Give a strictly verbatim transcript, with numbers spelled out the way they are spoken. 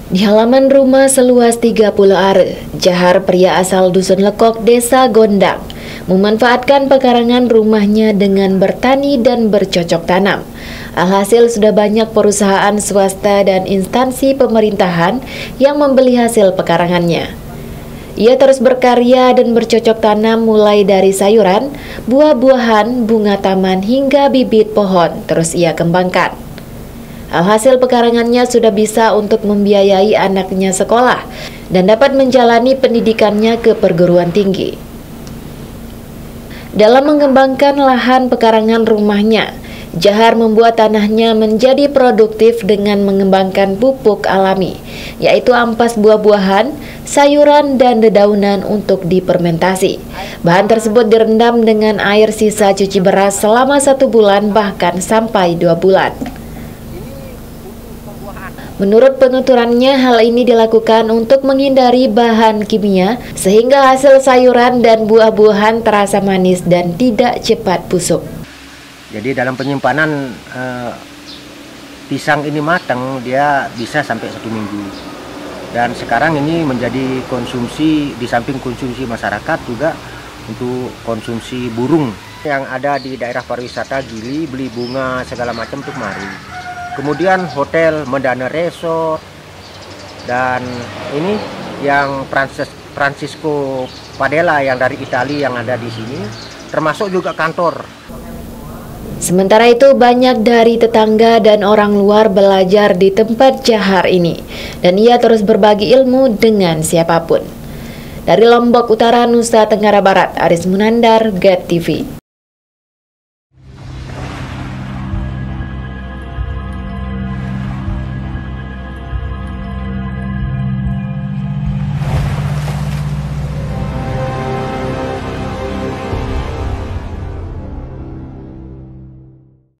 Di halaman rumah seluas tiga puluh are, Jahar, pria asal Dusun Lekok, Desa Gondang, memanfaatkan pekarangan rumahnya dengan bertani dan bercocok tanam. Alhasil sudah banyak perusahaan swasta dan instansi pemerintahan yang membeli hasil pekarangannya. Ia terus berkarya dan bercocok tanam mulai dari sayuran, buah-buahan, bunga taman hingga bibit pohon terus ia kembangkan. Alhasil pekarangannya sudah bisa untuk membiayai anaknya sekolah dan dapat menjalani pendidikannya ke perguruan tinggi. Dalam mengembangkan lahan pekarangan rumahnya, Jahar membuat tanahnya menjadi produktif dengan mengembangkan pupuk alami, yaitu ampas buah-buahan, sayuran, dan dedaunan untuk difermentasi. Bahan tersebut direndam dengan air sisa cuci beras selama satu bulan bahkan sampai dua bulan. Menurut penuturannya, hal ini dilakukan untuk menghindari bahan kimia sehingga hasil sayuran dan buah-buahan terasa manis dan tidak cepat busuk. Jadi dalam penyimpanan eh, pisang ini matang, dia bisa sampai satu minggu. Dan sekarang ini menjadi konsumsi, di samping konsumsi masyarakat juga untuk konsumsi burung yang ada di daerah pariwisata Gili, beli bunga segala macam untuk mari. Kemudian hotel Medana Resort, dan ini yang Francisco Padella yang dari Italia yang ada di sini, termasuk juga kantor. Sementara itu, banyak dari tetangga dan orang luar belajar di tempat Jahar ini, dan ia terus berbagi ilmu dengan siapapun. Dari Lombok Utara, Nusa Tenggara Barat, Aris Munandar, Get T V.